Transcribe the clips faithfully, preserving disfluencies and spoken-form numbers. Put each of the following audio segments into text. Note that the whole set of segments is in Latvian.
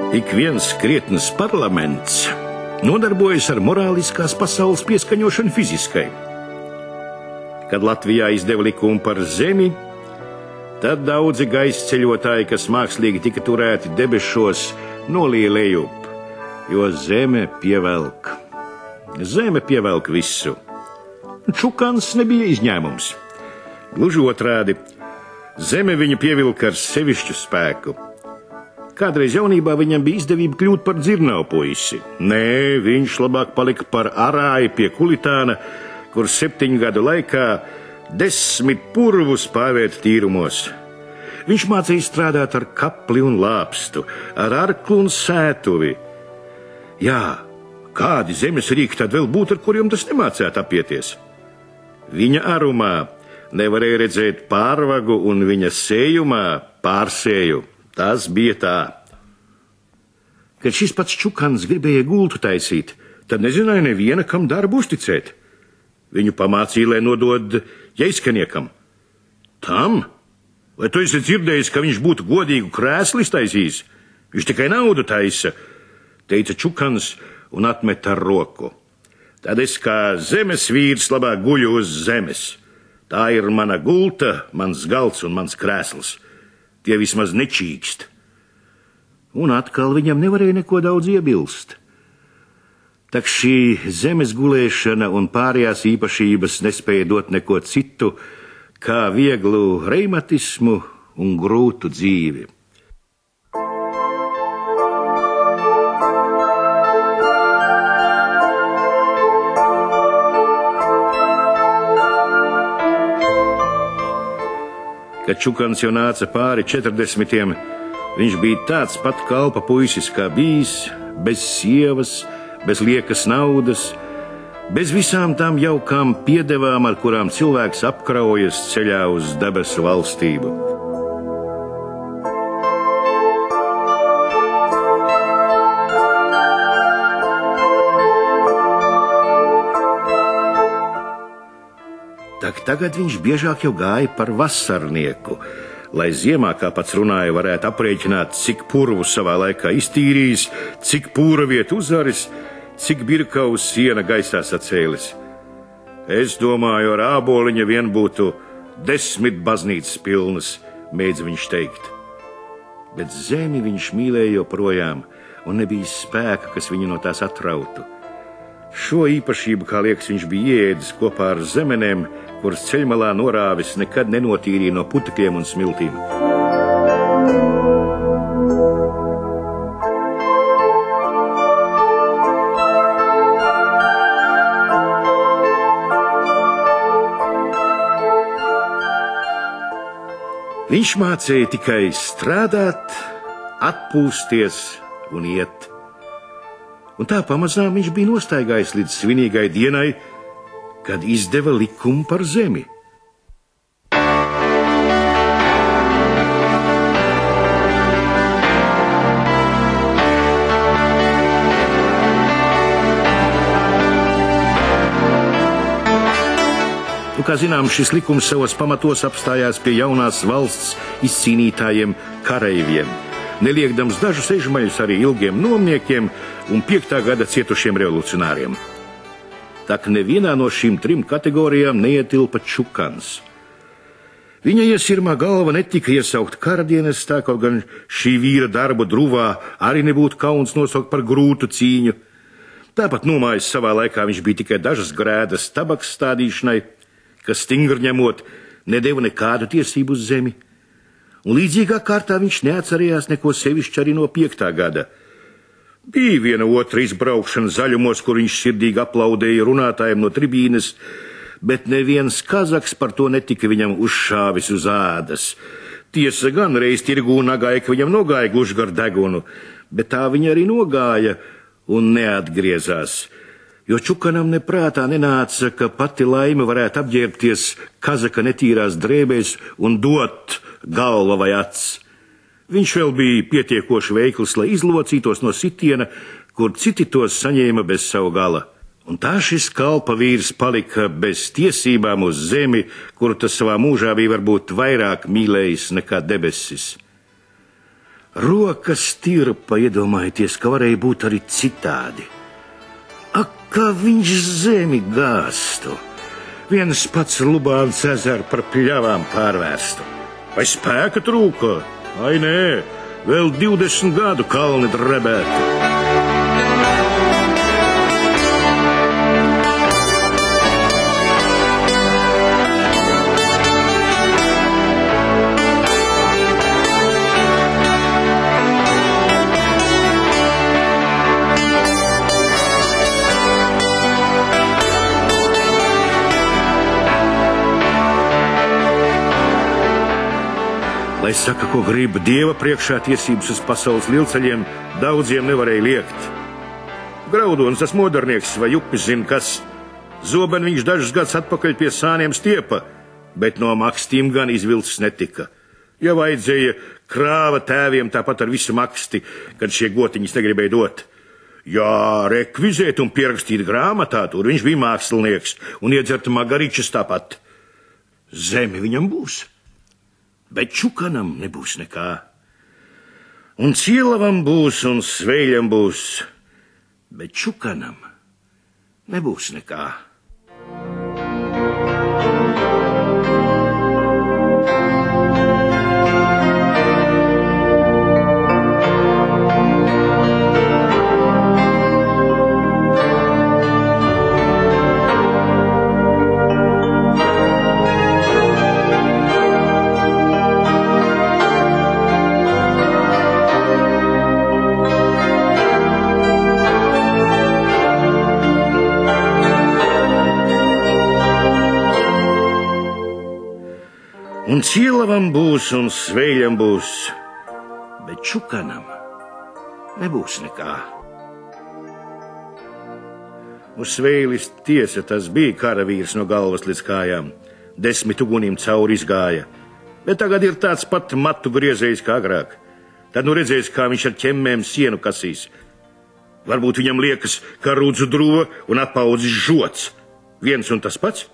Ik viens krietns parlaments nodarbojas ar morāliskās pasaules pieskaņošanu fiziskai. Kad Latvijā izdeva likumu par zemi, tad daudzi gaisceļotāji, kas mākslīgi tika turēti debešos, nolīja lejup, jo zeme pievelk. Zeme pievelk visu. Čukans nebija izņēmums. Gluži otrādi, zeme viņu pievilka ar sevišķu spēku. Kādreiz jaunībā viņam bija izdevība kļūt par dzirnavu puisi. Nē, viņš labāk palika par arāju pie Kulitāna, kur septiņu gadu laikā desmit purvus pāvēt tīrumos. Viņš mācīja strādāt ar kapli un lāpstu, ar arklu un sētuvi. Jā, kādi zemes rīki tad vēl būtu, ar kuriem tas nemācētu apieties? Viņa arumā nevarēja redzēt pārvagu un viņa sējumā pārsēju. Tas bija tā. Kad šis pats Čukans gribēja gultu taisīt, tad nezināja neviena, kam darbu uzticēt. Viņu pamācīja, lai nodod ķeiskaniekam. Tam? Vai tu esi dzirdējis, ka viņš būtu godīgu krēslu iztaisījis? Viņš tikai naudu taisa, teica Čukans un atmeta ar roku. Tad es kā zemes vīrs labāk guļu uz zemes. Tā ir mana gulta, mans galds un mans krēsls. Tie vismaz nečīkst. Un atkal viņam nevarēja neko daudz iebilst. Tak šī zemes gulēšana un pārējās īpašības nespēja dot neko citu, kā vieglu reimatismu un grūtu dzīvi. Kad Čukans jau nāca pāri četrdesmitiem, viņš bija tāds pat kalpa puisis kā bijis, bez sievas, bez liekas naudas, bez visām tām jaukām piedevām, ar kurām cilvēks apkraujas ceļā uz debesu valstību. Tak tagad viņš biežāk jau gāja par vasarnieku, lai ziemā, kā pats runāja, varētu aprēķināt, cik purvu savā laikā iztīrījis, cik pūra vietu uzaris, cik birkaus siena gaisā sacēlis. Es domāju, ar āboliņa vien būtu desmit baznīcas pilnas, mēdz viņš teikt. Bet zemi viņš mīlēja joprojām, un nebija spēka, kas viņu no tās atrautu. Šo īpašību, kā liekas, viņš bija ieēdis kopā ar zemenēm, kuras ceļmalā norāvis nekad nenotīrīja no putekļiem un smiltīm. Viņš mācīja tikai strādāt, atpūsties un iet. Un tā pamazām viņš bija nostaigājis līdz svinīgai dienai, kad izdeva likumu par zemi. Un, kā zinām, šis likums savos pamatos apstājās pie jaunās valsts izcīnītājiem kareiviem, neliekdams dažus ežmaļus arī ilgiem nomniekiem un piektā gada cietušiem revolucionāriem. Tak nevienā no šīm trim kategorijām neietilpa Čukans. Viņa iesirmā galva netika iesaukt karadienestā, kaut gan šī vīra darbu druvā arī nebūtu kauns nosaukt par grūtu cīņu. Tāpat nomājis savā laikā viņš bija tikai dažas grēdas tabaks stādīšanai, kas stingri ņemot nedeva nekādu tiesību uz zemi. Un līdzīgā kārtā viņš neatcerējās neko sevišķi arī no piektā gada. Bija viena otra izbraukšana zaļumos, kur viņš sirdīgi aplaudēja runātājiem no tribīnes, bet neviens kazaks par to netika viņam uzšāvis uz ādas. Tiesa gan reiz tirgū nagāja, ka viņam nogāja gluži gar degunu, bet tā viņa arī nogāja un neatgriezās. Jo Čukanam neprātā nenāca, ka pati laime varētu apģērbties kazaka netīrās drēbēs un dot galva vai acs. Viņš vēl bija pietiekoši veikls, lai izlocītos no sitiena, kur citi tos saņēma bez savu gala. Un tā šis kalpa vīrs palika bez tiesībām uz zemi, kuru tas savā mūžā bija varbūt vairāk mīlējis nekā debesis. Rokas tirpa, iedomājieties, ka varēja būt arī citādi. Ak, kā viņš zemi gāstu! Viens pats Lubāns ezeru par pļavām pārvērstu. Vai spēka trūka? Ai, nē, vēl divdesmit gadu kalni drebētu. Lai saka, ko grib, Dieva priekšā tiesības uz pasaules lielceļiem daudziem nevarēja liekt. Graudons, tas modernieks vai upis zina kas. Zobeni viņš dažus gadus atpakaļ pie sāniem stiepa, bet no makstīm gan izvilcis netika. Ja vajadzēja, krāva tēviem tāpat ar visu maksti, kad šie gotiņas negribēja dot. Jā, rekvizēt un pierakstīt grāmatā, tur viņš bija mākslinieks un iedzert magaričus tāpat. Zemi viņam būs. Bet Čukanam nebūs nekā. Un Cielavam būs, un Sveiļam būs, bet Čukanam nebūs nekā. Un Cielavam būs, un Sveiļam būs, bet Čukanam nebūs nekā. Uz Sveilis tiesa tas bija karavīrs no galvas līdz kājām, desmit ugunīm cauri izgāja, bet tagad ir tāds pat matu griezējs kā agrāk. Tad nu redzēs, kā viņš ar ķemmēm sienu kasīs. Varbūt viņam liekas, ka rudzu druva un apaudzis žots. Viens un tas pats?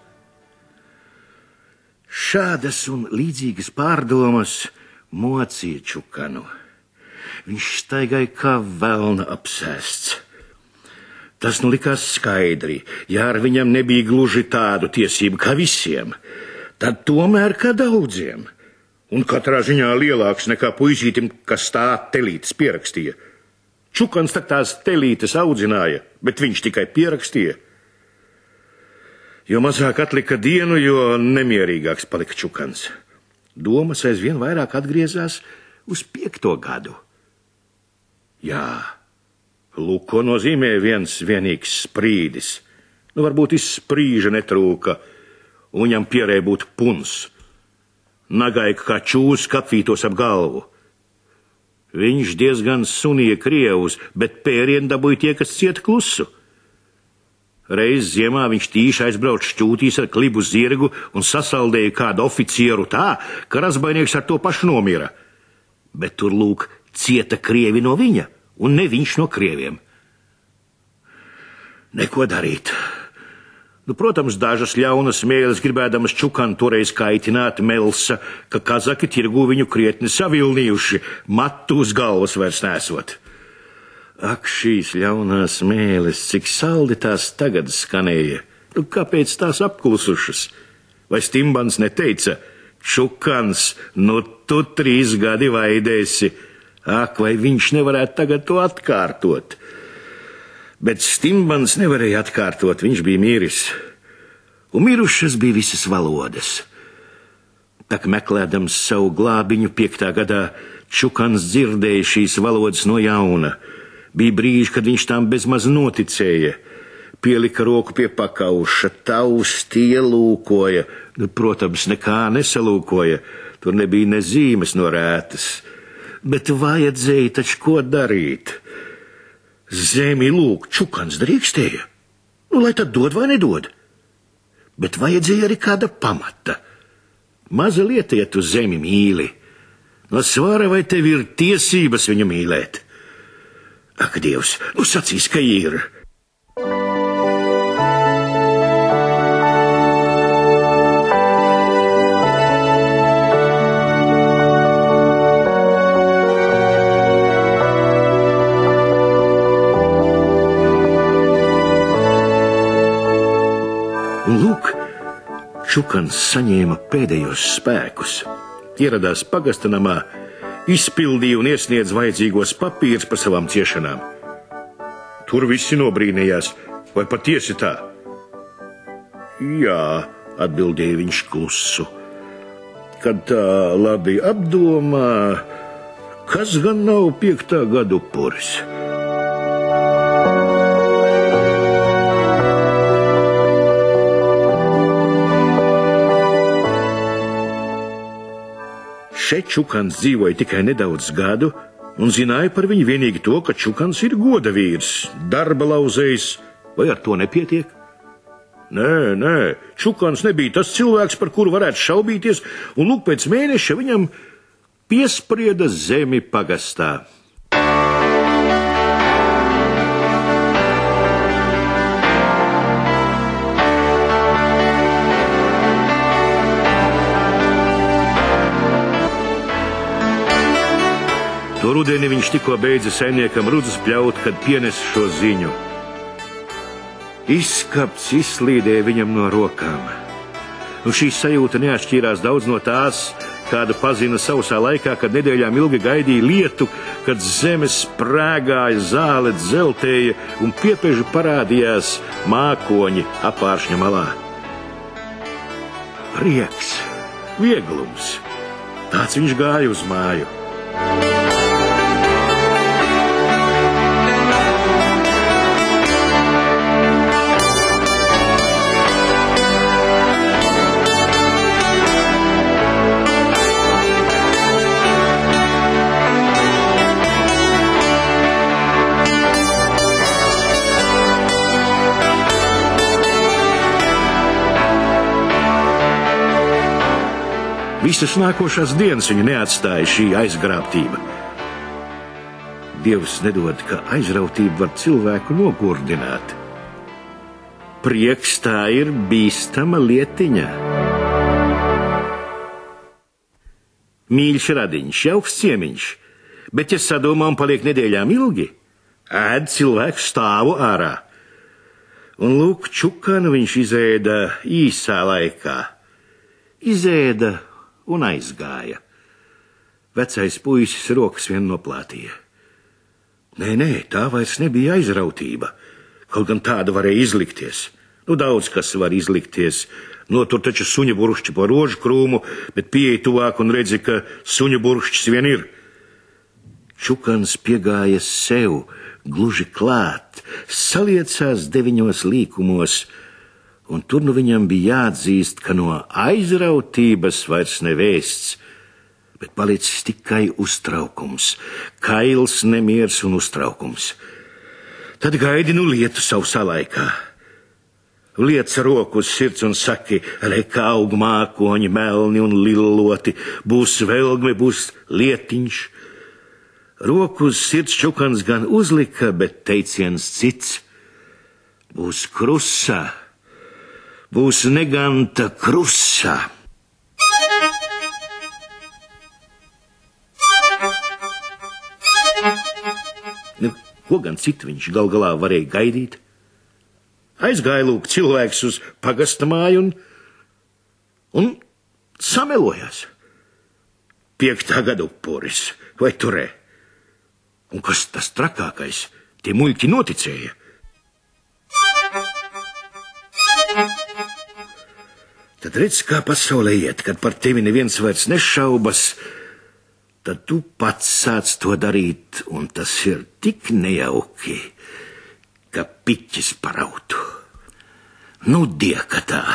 Šādas un līdzīgas pārdomas mocīja Čukanu. Viņš staigāja kā velna apsēsts. Tas nu likās skaidri, ja ar viņam nebija gluži tādu tiesību kā visiem, tad tomēr kā daudziem. Un katrā ziņā lielāks nekā puisītim, kas tā telītes pierakstīja. Čukans tak tās telītes audzināja, bet viņš tikai pierakstīja. Jo mazāk atlika dienu, jo nemierīgāks palika Čukans. Domas aizvien vairāk atgriezās uz piekto gadu. Jā, lūk, ko nozīmē viens vienīgs sprīdis. Nu, varbūt izsprīža netrūka, un viņam pierēja būt puns. Nagaika kā čūs kapvītos ap galvu. Viņš diezgan sunīja krievus, bet pērienu dabūja tie, kas cieta klusu. Reiz ziemā viņš tīši aizbrauc šķūtīs ar klibu zirgu un sasaldēja kādu oficieru tā, ka razbainieks ar to pašu nomira. Bet tur lūk cieta krievi no viņa, un ne viņš no krieviem. Neko darīt. Nu, protams, dažas ļaunas mēles gribēdamas Čukanu toreiz kaitināt melsa, ka kazaki tirgu viņu krietni savilnījuši, matu uz galvas vairs nesot. Ak, šīs ļaunās mēles, cik saldi tās tagad skanēja. Nu, kāpēc tās apklusušas? Vai Stimbans neteica, Čukans, nu tu trīs gadi vaidēsi. Ak, vai viņš nevarētu tagad to atkārtot? Bet Stimbans nevarēja atkārtot, viņš bija miris. Un mirušas bija visas valodas. Tak meklēdams savu glābiņu piektā gadā, Čukans dzirdēja šīs valodas no jauna. Bija brīži, kad viņš tām bezmaz noticēja. Pielika roku pie pakauša, taustīja, lūkoja. Nu, protams, nekā nesalūkoja. Tur nebija nezīmes no rētas. Bet vajadzēja taču ko darīt. Zemi lūk, Čukans drīkstēja. Nu, lai tad dod vai nedod. Bet vajadzēja arī kāda pamata. Maza lieta, ja tu zemi mīli. No svara vai tev ir tiesības viņu mīlēt? Ak, Dievs, nu sacīs, ka ir. Čukans saņēma pēdējos spēkus, ieradās pagasta namā, izpildīja un iesniedz vajadzīgos papīrus par savām ciešanām. Tur visi nobrīnījās, vai patiesi tā? Jā, atbildēja viņš klusu. Kad tā labi apdomā, kas gan nav piektā gada upuris? Šeit Čukans dzīvoja tikai nedaudz gadu un zināja par viņu vienīgi to, ka Čukans ir goda vīrs, darba lauzējs, vai ar to nepietiek? Nē, nē, Čukans nebija tas cilvēks, par kuru varētu šaubīties, un lūk pēc mēneša viņam piesprieda zemi pagastā. To rudeni viņš tikko beidza saimniekam rudzus pļaut, kad pienes šo ziņu. Izskapts izslīdēja viņam no rokām. Un šī sajūta neatšķīrās daudz no tās, kādu pazina sausā laikā, kad nedēļām ilgi gaidīja lietu, kad zeme sprēgāja, zāle dzeltēja un piepeži parādījās mākoņi apāršņa malā. Prieks, vieglums, tāds viņš gāja uz māju. Visas nākošās dienas viņu neatstāja šī aizgrābtība. Dievs nedod, ka aizrautība var cilvēku nogurdināt. Prieks tā ir bīstama lietiņa. Mīļš radiņš, jauks ciemiņš, bet ja sadomā un paliek nedēļām ilgi, ēd cilvēku stāvu ārā. Un lūk, Čukanu viņš izēda īsā laikā. Izēda un aizgāja. Vecais puisis rokas vien noplātīja. Nē, nē, tā vairs nebija aizrautība, kaut gan tāda varēja izlikties. Nu, daudz kas var izlikties. Notur taču suņa burkšķi pa rožu krūmu, bet pieeja tuvāk un redzi, ka suņa burkšķis vien ir. Čukans piegāja sev, gluži klāt, saliecās deviņos līkumos, un tur nu viņam bija jāatzīst, ka no aizrautības vairs nevēsts, bet palicis tikai uztraukums, kails nemiers un uztraukums. Tad gaidi nu lietu sausā laikā. Liec roku uz sirds un saki, reka aug mākoņi, melni un lilloti, būs velgme, būs lietiņš. Roku uz sirds Čukans gan uzlika, bet teiciens cits. Būs krusa. Būs neganta krusa. Nu, ko gan citu viņš gal galā varēja gaidīt? Aizgāja lūk cilvēks uz pagasta māju un, un samelojās. Piektā gada upuris, vai turē? Un kas tas trakākais? Tie muļķi noticēja. Tad redz, kā pasaulē iet, kad par tevi neviens vairs nešaubas, tad tu pats sāc to darīt, un tas ir tik nejauki, ka piķis parautu. Nu, dieka tā!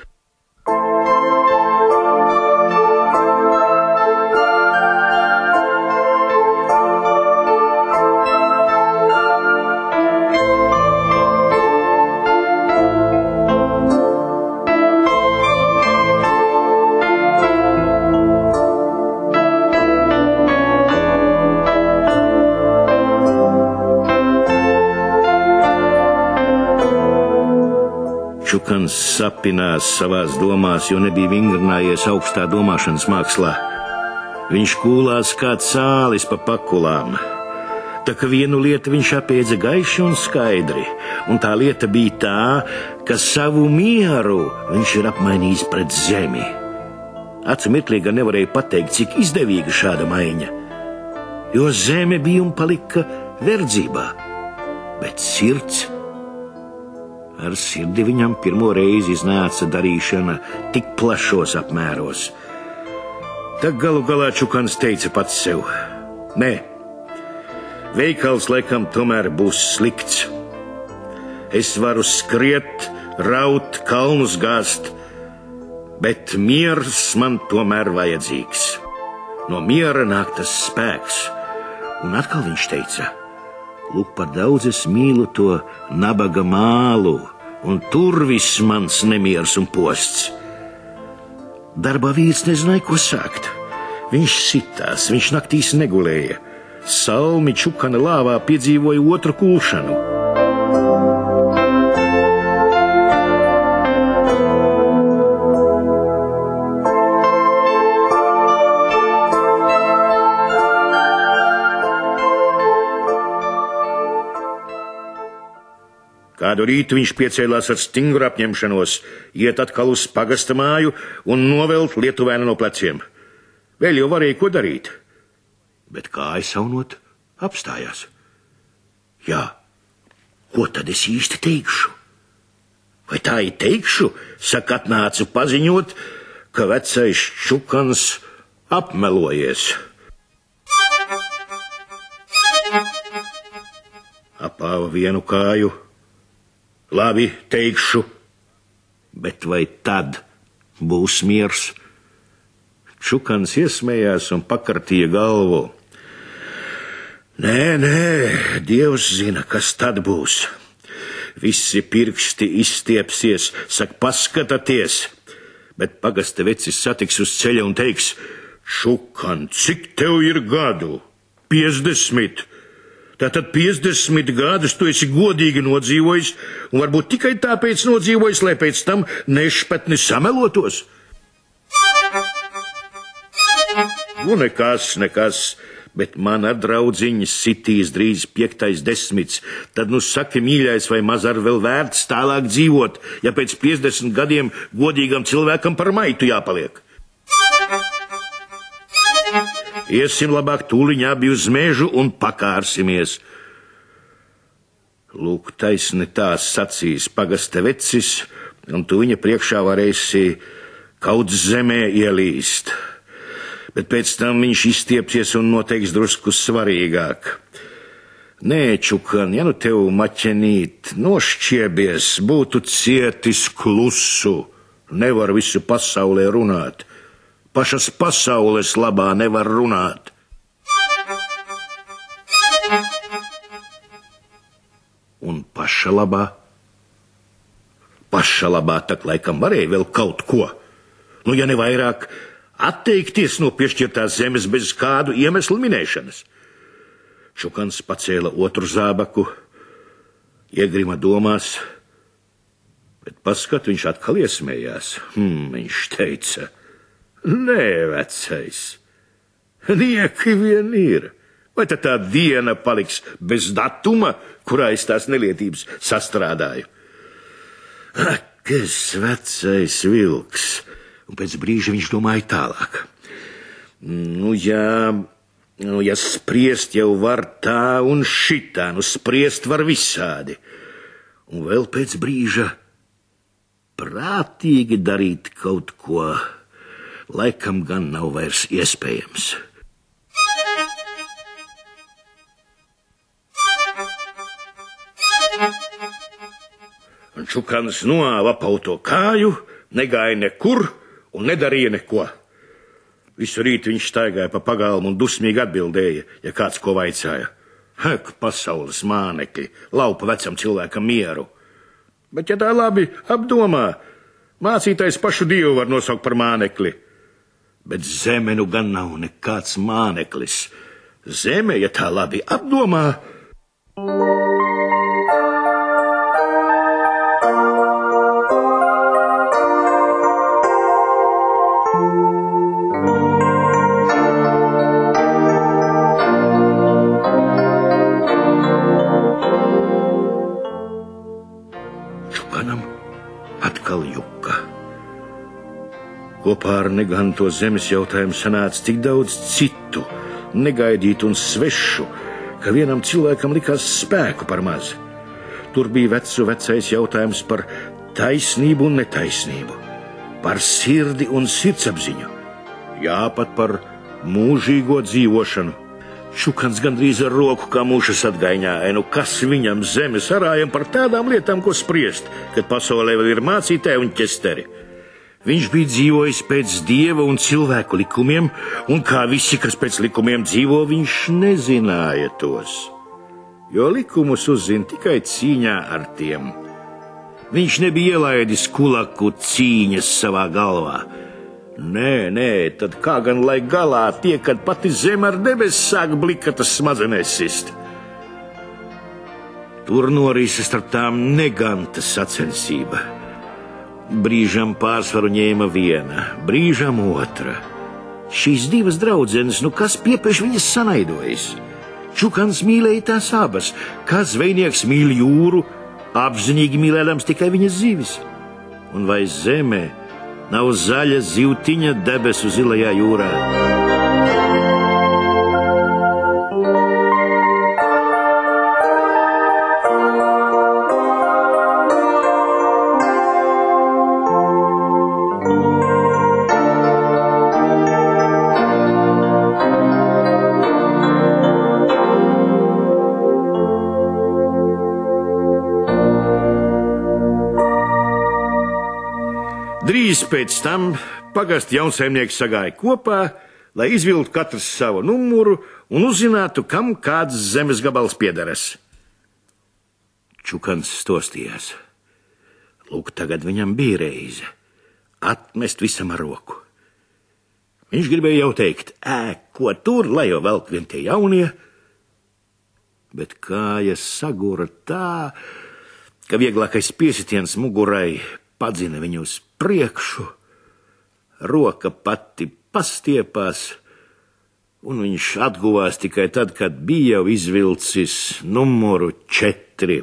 Čukans sapinās savās domās, jo nebija vingrinājies augstā domāšanas mākslā. Viņš kūlās kā cālis pa pakulām. Tā ka vienu lietu viņš apiedza gaiši un skaidri, un tā lieta bija tā, ka savu mieru viņš ir apmainījis pret zemi. Acu mirklī gan nevarēja pateikt, cik izdevīga šāda maiņa, jo zeme bija un palika verdzībā, bet sirds. Ar sirdi viņam pirmo reizi iznāca darīšana tik plašos apmēros. Tad galu galā Čukans teica pats sev: nē, veikals laikam tomēr būs slikts. Es varu skriet, raut, kalnus gāzt, bet miers man tomēr vajadzīgs. No miera nāk tas spēks. Un atkal viņš teica: lūk, par daudz es mīlu to nabaga mālu, un tur viss mans nemiers un posts. Darbā vīrs nezināja, ko sākt. Viņš sitās, viņš naktīs negulēja. Salmi Čukana lāvā piedzīvoja otru kulšanu. Kādu rītu viņš piecēlās ar stingru apņemšanos iet atkal uz pagasta māju un novelt lietuvēnu no pleciem. Vēl jau varēja ko darīt, bet kāja saunot apstājās. Jā, ko tad es īsti teikšu? Vai tā ir teikšu, saka, atnācu paziņot, ka vecais Čukans apmelojies. Apāva vienu kāju. Labi, teikšu, bet vai tad būs miers? Čukans iesmējās un pakartīja galvu. Nē, nē, Dievs zina, kas tad būs. Visi pirksti izstiepsies, saka, paskatieties, bet pagasta vecis satiks uz ceļa un teiks: Čukan, cik tev ir gadu? Piecdesmit. Tātad piecdesmit gadus tu esi godīgi nodzīvojis, un varbūt tikai tāpēc nodzīvojis, lai pēc tam nešpatni samelotos. Nu, nekas, nekas, bet mana draudziņa sitīs drīz piektais desmits. Tad nu saki, mīļais, vai maz ar vēl vērts tālāk dzīvot, ja pēc piecdesmit gadiem godīgam cilvēkam par maitu jāpaliek? Iesim labāk tūliņ abi uz mežu un pakārsimies. Lūk, taisni tā sacīs pagasta vecis, un tu viņa priekšā varēsi kaut zemē ielīst. Bet pēc tam viņš izstiepsies un noteiks drusku svarīgāk. Nē, Čukan, ja nu tev maķenīt nošķiebies, būtu cietis klusu. Nevar visu pasaulē runāt. Pašas pasaules labā nevar runāt. Un paša labā? Paša labā tak laikam varēja vēl kaut ko. Nu, ja ne vairāk, atteikties no piešķirtās zemes bez kādu iemeslu minēšanas. Čukans pacēla otru zābaku, iegrima domās, bet paskat viņš atkal iesmējās. Hmm, viņš teica: nē, vecais, nieki vien ir. Vai tad tā diena paliks bez datuma, kurā es tās nelietības sastrādāju? Ak, es vecais vilks. Un pēc brīža viņš domāja tālāk. Nu, jā, nu, ja spriest jau var tā un šitā, nu spriest var visādi. Un vēl pēc brīža prātīgi darīt kaut ko laikam gan nav vairs iespējams. Un Čukans noāva apauto kāju, negāja nekur un nedarīja neko. Visu rītu viņš staigāja pa pagalmu un dusmīgi atbildēja, ja kāds ko vaicāja. Hek, pasaules mānekļi, laupa vecam cilvēkam mieru. Bet ja tā labi apdomā, mācītais pašu Dievu var nosaukt par mānekli. Bet zeme nu gan nav nekāds māneklis. Zeme, ja tā labi apdomā. atkal juka. Kopā ar neganto zemes jautājumu sanāca tik daudz citu, negaidītu un svešu, ka vienam cilvēkam likās spēku par maz. Tur bija vecu vecais jautājums par taisnību un netaisnību, par sirdi un sirdsapziņu, jā, pat par mūžīgo dzīvošanu. Čukans gandrīz ar roku kā mušas atgaiņāja, nu kas viņam zemes arājam par tādām lietām, ko spriest, kad pasaulē vēl ir mācītāji un ķesteri. Viņš bija dzīvojis pēc dieva un cilvēku likumiem, un kā visi, kas pēc likumiem dzīvo, viņš nezināja tos, jo likumus uzzina tikai cīņā ar tiem. Viņš nebija ielaidis kulaku cīņas savā galvā. Nē, nē, tad kā gan lai galā tie, kad pati zeme ar debes sāk blikatas smadzenēs sist. Tur norīsa starp tām neganta sacensība. Brīžam pārsvaru ņēma viena, brīžam otra. Šīs divas draudzenes, nu kas piepeš viņas sanaidojas? Čukans mīlēja tās abas, kā zvejnieks mīl jūru, apzinīgi mīlēdams tikai viņas zivis. Un vai zeme nav zaļa zivtiņa debesu zilajā jūrā? Drīz pēc tam pagasta jaunsaimnieki sagāja kopā, lai izvilktu katrs savu numuru un uzzinātu, kam kāds zemes gabals piederas. Čukans stostījās. Lūk, tagad viņam bija reize atmest visam ar roku. Viņš gribēja jau teikt, ē, ko tur, lai jau velk vien tie jaunie, bet kājas sagura tā, ka vieglākais piesitiens mugurai padzina viņu uz priekšu, roka pati pastiepās, un viņš atguvās tikai tad, kad bija jau izvilcis numuru četri.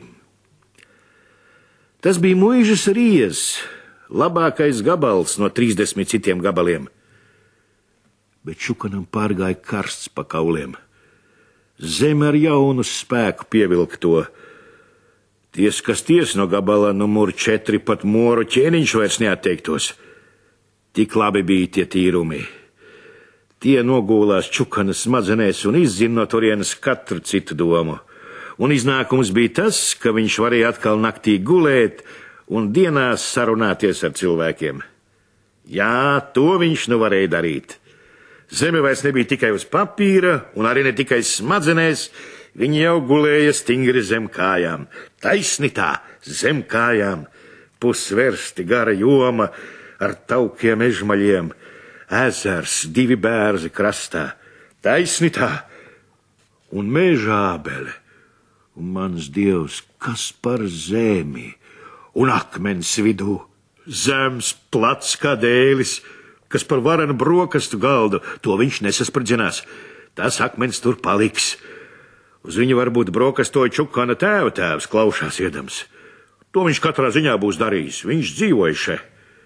Tas bija muižas riez, labākais gabals no trīsdesmit citiem gabaliem. Bet Čukanam pārgāja karsts pa kauliem. Zeme ar jaunu spēku pievilka to. Ties, kas ties no gabala numuru četri, pat moru ķēniņš vairs neatteiktos. Tik labi bija tie tīrumi. Tie nogūlās Čukanas smadzenēs un izzina no turienes katru citu domu. Un iznākums bija tas, ka viņš varēja atkal naktī gulēt un dienās sarunāties ar cilvēkiem. Jā, to viņš nu varēja darīt. Zeme vairs nebija tikai uz papīra un arī ne tikai smadzenēs, viņi jau gulēja stingri zem kājām, taisni tā, zem kājām, pusversti gara joma ar taukiem ežmaļiem, ezers, divi bērzi krastā, taisni tā, un meža ābele, un mans dievs, kas par zemi, un akmens vidū, zems plats kā dēlis, kas par varenu brokastu galdu, to viņš nesaspridzinās, tas akmens tur paliks. Uz viņu varbūt brokastoja Čukana tēva tēvs, klaušās iedams. To viņš katrā ziņā būs darījis, viņš dzīvoja še.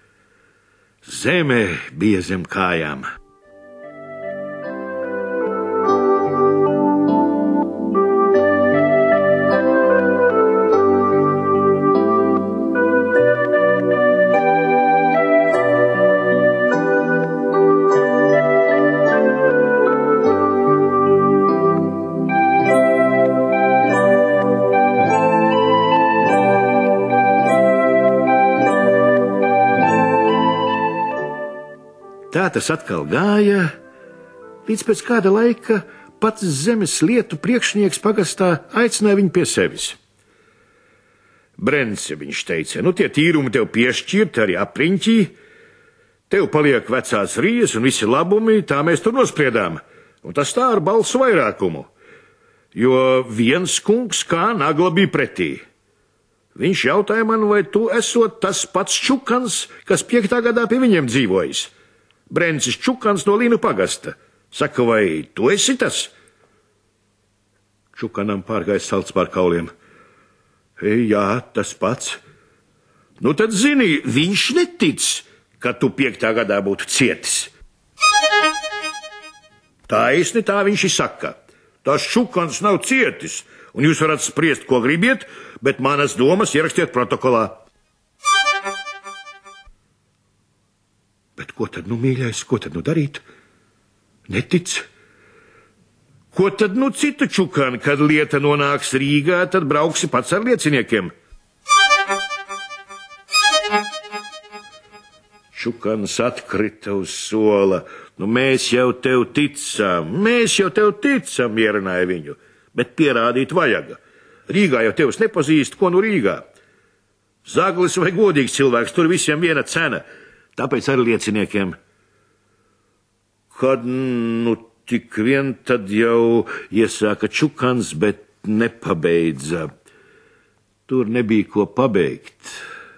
Zeme bija zem kājām. Tā tas atkal gāja, līdz pēc kāda laika pats zemes lietu priekšnieks pagastā aicināja viņu pie sevis. Brence, viņš teica, nu tie tīrumi tev piešķirt arī apriņķī, tev paliek vecās rijas un visi labumi, tā mēs tur nospriedām, un tas tā ar balsu vairākumu, jo viens kungs kā nagla bija pretī. Viņš jautāja man, vai tu esot tas pats Čukans, kas piektā gadā pie viņiem dzīvojis. Brencis Čukans no Līnu pagasta. Saka, vai tu esi tas? Čukanam pārgāja salds pār kauliem. Ei, jā, tas pats. Nu tad zini, viņš netic, ka tu piektā gadā būtu cietis. Taisni tā viņš ir saka. Tas Čukans nav cietis, un jūs varat spriest, ko gribiet, bet manas domas ierakstiet protokolā. Bet ko tad, nu, mīļais, ko tad, nu, darīt? Netic? Ko tad, nu, citu Čukani, kad lieta nonāks Rīgā, tad brauksi pats ar lieciniekiem? Čukans atkrita uz sola. Nu, mēs jau tev ticam, mēs jau tev ticam, mierināja viņu, bet pierādīt vajaga. Rīgā jau tevs nepazīst, ko nu Rīgā. Zaglis vai godīgs cilvēks, tur visiem viena cena, tāpēc ar lieciniekiem. Kad, nu, tik vien tad jau iesāka Čukans, bet nepabeidza. Tur nebija ko pabeigt.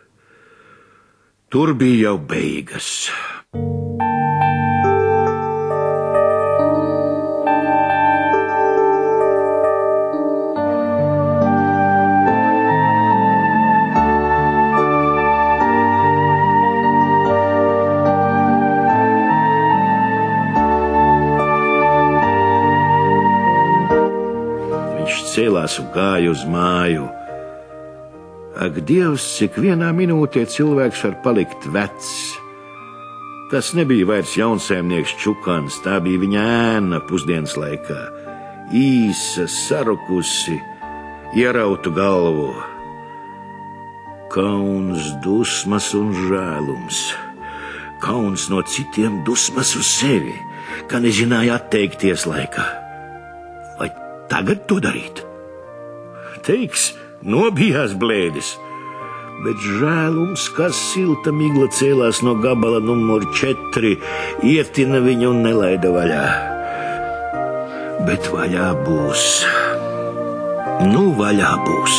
Tur bija jau beigas. Cēlās un gāja uz māju. Ak, Dievs, cik vienā minūtē cilvēks var palikt vecs. Tas nebija vairs jaunsēmnieks Čukans, tā bija viņa ēna pusdienas laikā. Īsa, sarukusi, ierautu galvu. Kauns, dusmas un žēlums. Kauns no citiem, dusmas uz sevi, ka nezināja atteikties laikā. Vai tagad to darīt? Teiks, nobijās blēdis, bet žēlums, kā silta migla cēlās no gabala numur četri, ietina viņu un nelaida vaļā. Bet vaļā būs. Nu, vaļā būs.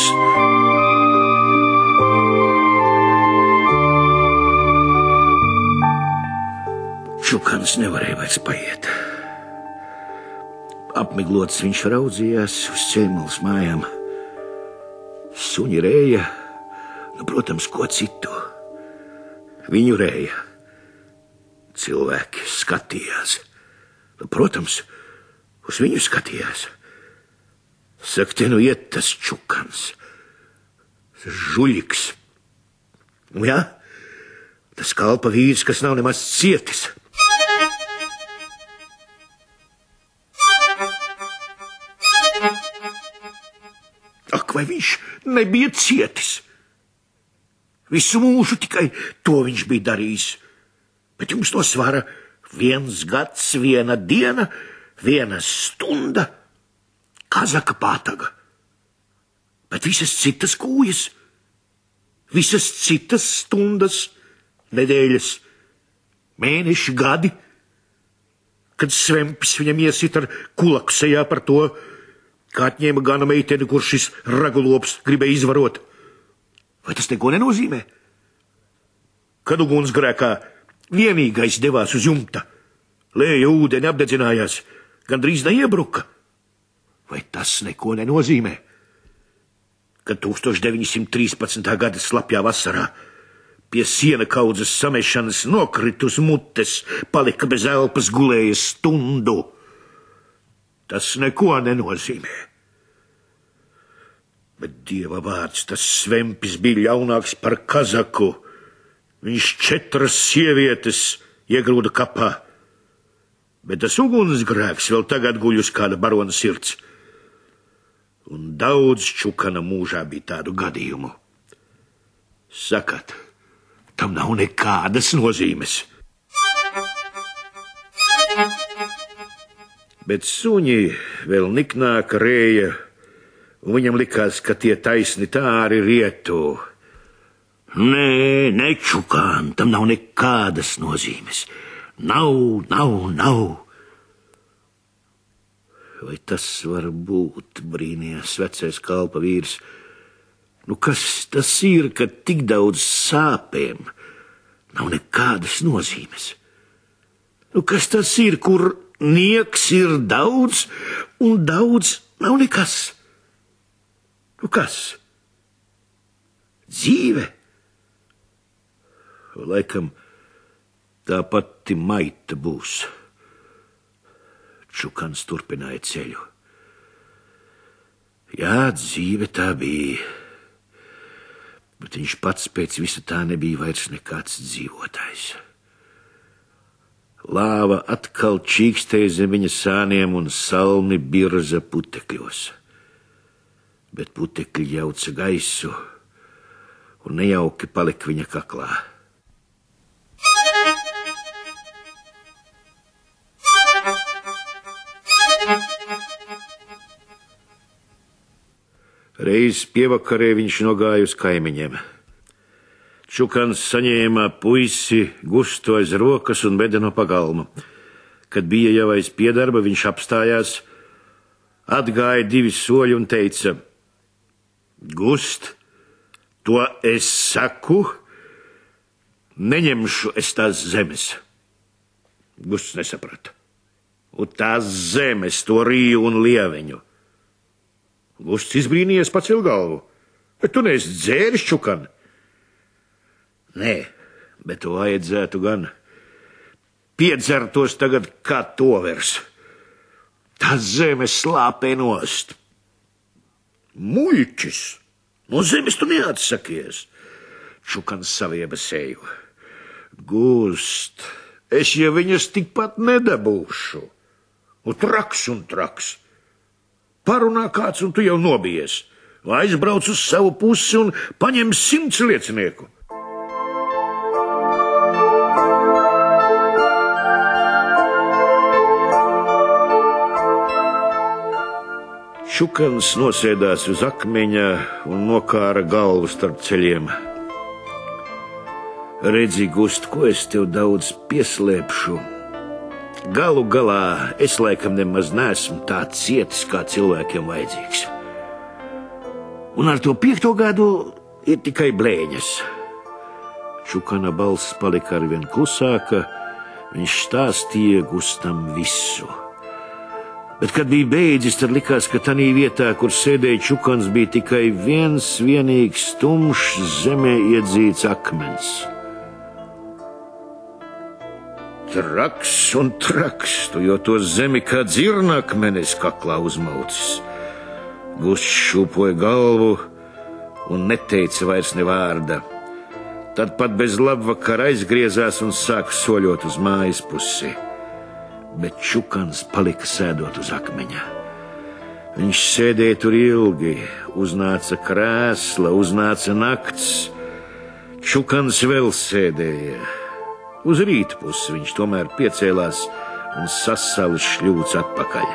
Čukans nevarēja vairs paiet. Apmiglots viņš raudzījās uz ceļmalas mājām. Suņi rēja, nu, protams, ko citu. Viņu rēja. Cilvēki skatījās. Nu, protams, uz viņu skatījās. Saka, te nu iet tas Čukans. Žuļiks. Nu, jā, tas kalpa vīrs, kas nav nemaz cietis. Ak, vai viņš nebija cietis? Visu mūžu tikai to viņš bija darījis. Bet jums no svara viens gads, viena diena, viena stunda, kazaka pātaga. Bet visas citas kūjas, visas citas stundas, nedēļas, mēneši, gadi, kad svempis viņam iesit ar kulaku sejā par to, kā atņēma gana meiteni, kur šis ragulops gribēja izvarot. Vai tas neko nenozīmē? Kad ugunsgrēkā vienīgais devās uz jumta, lēja ūdeni, apdedzinājās, gandrīz neiebruka. Vai tas neko nenozīmē? Kad tūkstoš deviņi simt trīspadsmitā gada slapjā vasarā pie siena kaudzes samešanas nokrit uz mutes, palika bez elpas, gulēja stundu. Tas neko nenozīmē. Bet Dieva vārds, tas svempis bija ļaunāks par kazaku. Viņš četras sievietes iegrūda kapā. Bet tas ugunsgrēks vēl tagad guļ uz kāda barona sirds. Un daudz Čukana mūžā bija tādu gadījumu. Sakat, tam nav nekādas nozīmes. Bet suņi vēl niknāk rēja, un viņam likās, ka tie taisni tā arī rietu. Nē, ne Čukān, tam nav nekādas nozīmes. Nav, nav, nav. Vai tas var būt, brīnījās vecais kalpa vīrs? Nu, kas tas ir, ka tik daudz sāpēm nav nekādas nozīmes? Nu, kas tas ir, kur nieks ir daudz, un daudz nav nekas? Nu, kas? Dzīve? Laikam tā pati maita būs. Čukans turpināja ceļu. Jā, dzīve tā bija, bet viņš pats pēc visa tā nebija vairs nekāds dzīvotājs. Lāva atkal čīkstēja zem viņa sāniem un salmi birza putekļos. Bet putekļi jauca gaisu un nejauki palika viņa kaklā. Reiz pievakarē viņš nogāja uz kaimiņiem. Čukans saņēma puisi Gustu aiz rokas un veda no pagalma. Kad bija jau aiz piedarba, viņš apstājās, atgāja divi soļi un teica: Gust, to es saku, neņemšu es tās zemes. Gusts nesaprata. Un tās zemes, to rīju un lieveņu. Gusts izbrīnījies, pacēl galvu. Bet tu neesi dzēris, Čukan? Nē, bet to vajadzētu gan. Piedzertos tagad kā tovers. Tas zemes slāpē nost. Muļķis! No zemes tu neatsakies. Čukans savieba seju. Gust, es jau viņas tikpat nedabūšu. Un traks un traks. Parunā kāds, un tu jau nobijies. Aizbrauc uz savu pusi un paņem simts liecinieku. Čukans nosēdās uz akmeņa un nokāra galvu starp ceļiem. Redzi, Gust, ko es tev daudz pieslēpšu. Galu galā es laikam nemaz neesmu tā cietis, kā cilvēkiem vajadzīgs. Un ar to piekto gadu ir tikai blēņas. Čukana balss palika arvien klusāka, viņš stāstīja Gustam visu. Bet, kad bija beidzis, tad likās, ka tanī vietā, kur sēdēja Čukans, bija tikai viens vienīgs tumšs zemē iedzīts akmens. Traks un traks, tu jau to zemi kā dzirnakmenis kaklā uzmaucis. Gusts šūpoja galvu un neteica vairs ne vārda. Tad pat bez labvakara aizgriezās un sāka soļot uz mājas pusi. Bet Čukans palika sēdot uz akmeņa. Viņš sēdēja tur ilgi, uznāca krēsla, uznāca nakts. Čukans vēl sēdēja. Uz rīta pusi viņš tomēr piecēlās un sasalis šļūts atpakaļ.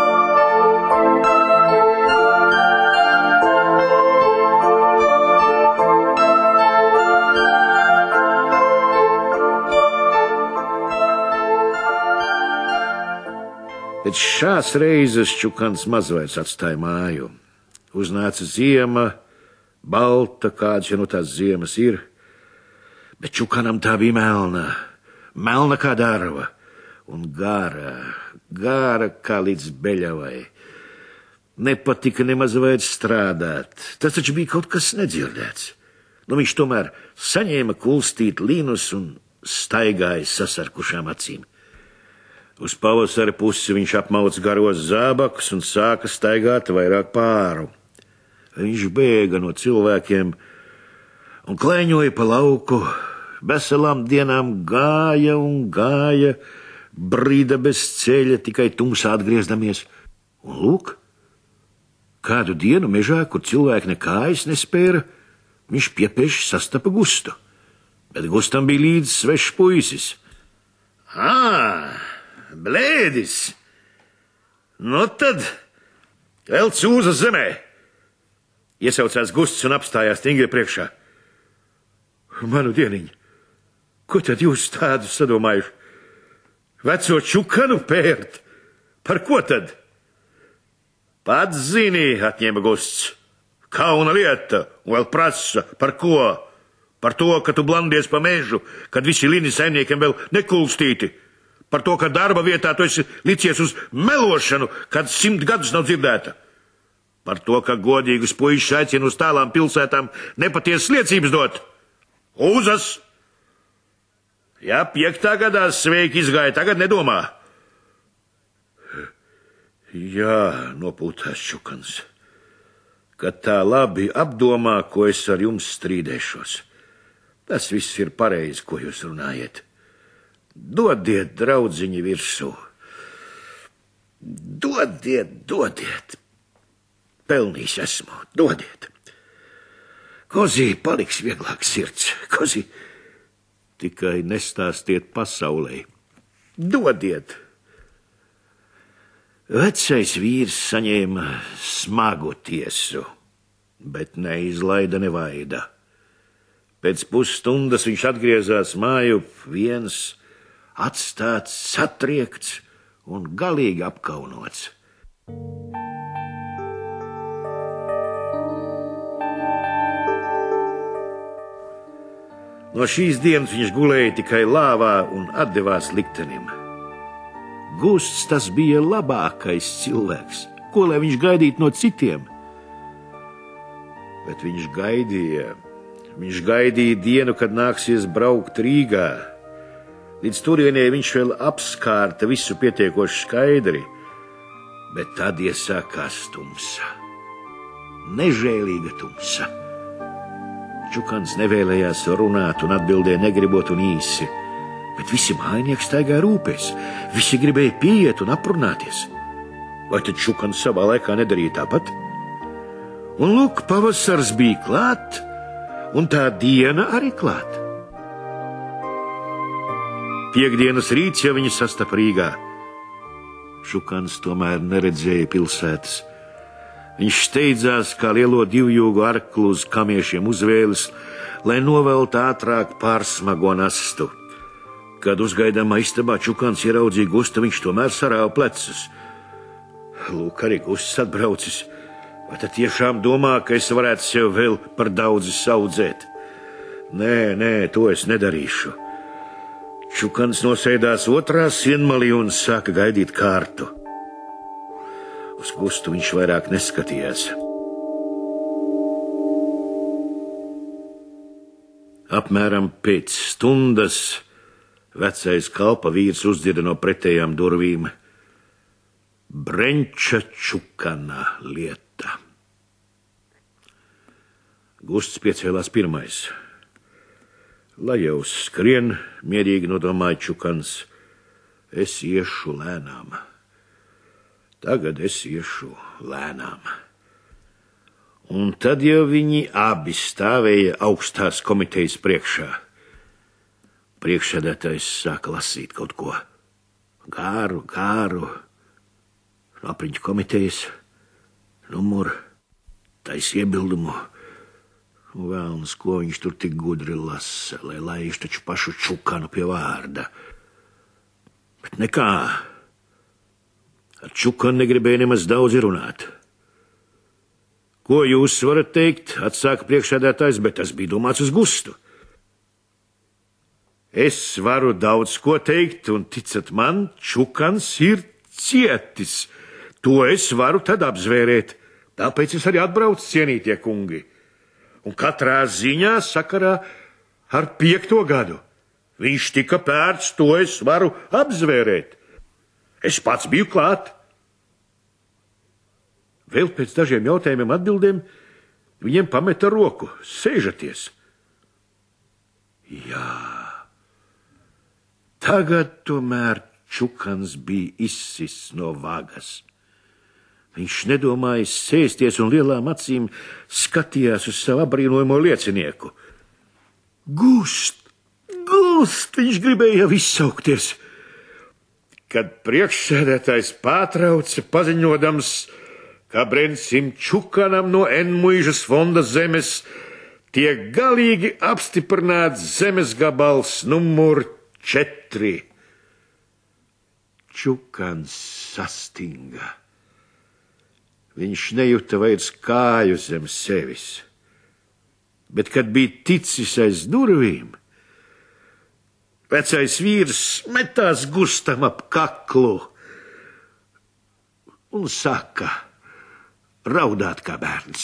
Pēc šās reizes Čukans mazvairs atstāja māju. Uznāca ziema, balta, kāds ja no tās ziemas ir. Bet Čukanam tā bija melna, melna kā darva, un gara, gara kā līdz beļavai. Nepatika nemaz vairs strādāt, tas taču bija kaut kas nedzirdēts. Nu viņš tomēr saņēma kulstīt līnus un staigāja sasarkušām acīm. Uz pavasara pusi viņš apmauc garos zābakus un sāka staigāt vairāk pāru. Viņš bēga no cilvēkiem un klēņoja pa lauku. Veselām dienām gāja un gāja, brīda bez ceļa, tikai tumsā atgriezdamies. Un lūk, kādu dienu mežā, kur cilvēki nekājas nespēra, viņš piepieši sastapa Gustu. Bet Gustam bija līdz svešs puisis. Ā, blēdis! Nu tad, vēl cūza zemē! Iesaucās Gusts un apstājās stingri priekšā. Manu dieniņu! Ko tad jūs tādu sadomājuši? Veco Čukanu pērt? Par ko tad? Pats zini, atņēma Gusts. Kauna lieta, un vēl prasa, par ko? Par to, ka tu blandies pa mežu, kad visi lini saimniekiem vēl nekulstīti. Par to, ka darba vietā tu esi licies uz melošanu, kad simt gadus nav dzirdēta. Par to, ka godīgus puišus aicina uz tālām pilsētām nepatiesas liecības dot. Uzas! Jā, piektā gadā sveiki izgāja, tagad nedomā. Jā, nopūtās Čukans. Kad tā labi apdomā, ko es ar jums strīdēšos. Tas viss ir pareizi, ko jūs runājat. Dodiet draudziņi virsū. Dodiet, dodiet. Pelnījis esmu, dodiet. Kozī paliks vieglāk sirds. Kozī, tikai nestāstiet pasaulē. Dodiet. Vecais vīrs saņēma smagu tiesu, bet neizlaida nevaida. Pēc pusstundas viņš atgriezās mājup viens, atstāts, satriekts un galīgi apkaunots. No šīs dienas viņš gulēja tikai lāvā un atdevās liktenim. Gusts tas bija labākais cilvēks, ko lai viņš gaidītu no citiem. Bet viņš gaidīja, viņš gaidīja dienu, kad nāksies braukt Rīgā. Līdz turienē viņš vēl apskārta visu pietiekoši skaidri, bet tad iesākās tumsa, nežēlīga tumsa. Čukans nevēlējās runāt un atbildēja negribot un īsi. Bet visi mājnieki staigāja rūpēs, visi gribēja pieiet un aprunāties. Vai tad Čukans savā laikā nedarīja tāpat? Un lūk, pavasars bija klāt, un tā diena arī klāt. Piektdienas rīts jau viņi sastapa Rīgā. Čukans tomēr neredzēja pilsētas. Viņš steidzās kā lielo divjūgu arklu uz kamiešiem uzvēlis, lai novelt ātrāk pārsmago nastu. Kad uzgaidāmā istabā Čukans ieraudzīja Gustu, viņš tomēr sarāva plecus. Lūk, arī Gusts atbraucis. Vai tad tiešām domā, ka es varētu sev vēl par daudzi saudzēt? Nē, nē, to es nedarīšu. Čukans nosēdās otrā sienmalī un sāka gaidīt kārtu. Uz Gustu viņš vairāk neskatījās. Apmēram pēc stundas vecais kalpa vīrs uzdzirda no pretējām durvīm: Brenča Čukana lieta. Gusts piecēlās pirmais. Lai jau skrien, mierīgi nodomāja Čukans, es iešu lēnām. Tagad es iešu lēnām. Un tad jau viņi abi stāvēja augstās komitejas priekšā. Priekšsēdētājs sāka lasīt kaut ko. Gāru, gāru. Apriņķu komitejas. Numuru. Tais iebildumu. Vēlns, ko viņš tur tik gudri lasa, lai laiž taču pašu Čukanu pie vārda. Bet nekā. Ar Čukanu negribēja nemaz daudz runāt. Ko jūs varat teikt? Atsāka priekšsēdētājs, bet tas bija domāts uz Gustu. Es varu daudz ko teikt, un ticat man, Čukans ir cietis. To es varu tad apzvērēt. Tāpēc es arī atbraucu, cienītie kungi. Un katrā ziņā sakarā ar piekto gadu. Viņš tika pērts, to es varu apzvērēt. Es pats biju klāt. Vēl pēc dažiem jautājumiem atbildēm viņiem pameta roku. Sēžaties. Jā. Tagad tomēr Čukans bija izsists no vagas. Viņš nedomāja sēsties un lielām acīm skatījās uz savu abrīnojamo liecinieku. Gust, gust, viņš gribēja jau izsaukties. Kad priekšsēdētājs pārtrauca paziņodams, ka Brencim Čukanam no Enmuižas fonda zemes tiek galīgi apstiprināts zemes gabals numur četri. Čukans sastinga. Viņš nejuta vairs kāju zem sevis. Bet, kad bija ticis aiz durvīm, vecais vīrs metās Gustam ap kaklu un saka raudāt kā bērns.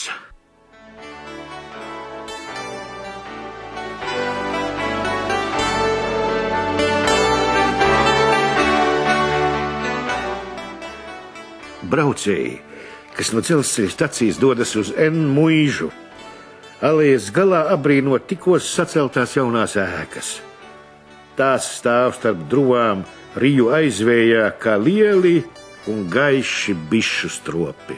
braucēji, kas no dzelzceļa stacijas dodas uz N muižu. Alejas galā abrīnot tikko saceltās jaunās ēkas. Tās stāv starp druvām Riju aizvējā kā lieli un gaiši bišu stropi.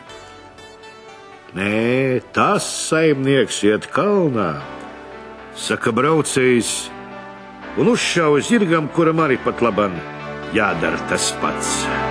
Nē, tas saimnieks iet kalnā, saka braucējs, un uzšauj zirgam, kuram arī pat laban jādara tas pats.